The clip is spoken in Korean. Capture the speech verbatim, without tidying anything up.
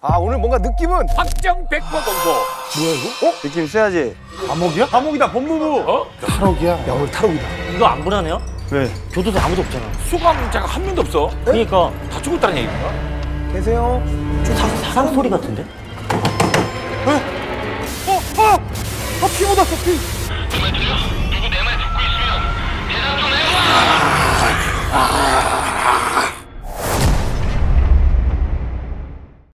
아 오늘 뭔가 느낌은 확정 백 퍼센트 검소. 뭐야 이거? 어? 느낌 세야지. 감옥이야? 감옥이다 법무부. 어? 탈옥이야. 야 오늘 탈옥이다. 이거 안 불안해요? 왜? 교도소 아무도 없잖아. 수감자가 한 명도 없어. 그러니까 다 죽었다는 얘기인가? 계세요? 좀 사, 사람 소리 같은데? 어? 어? 아! 피 묻었어 피.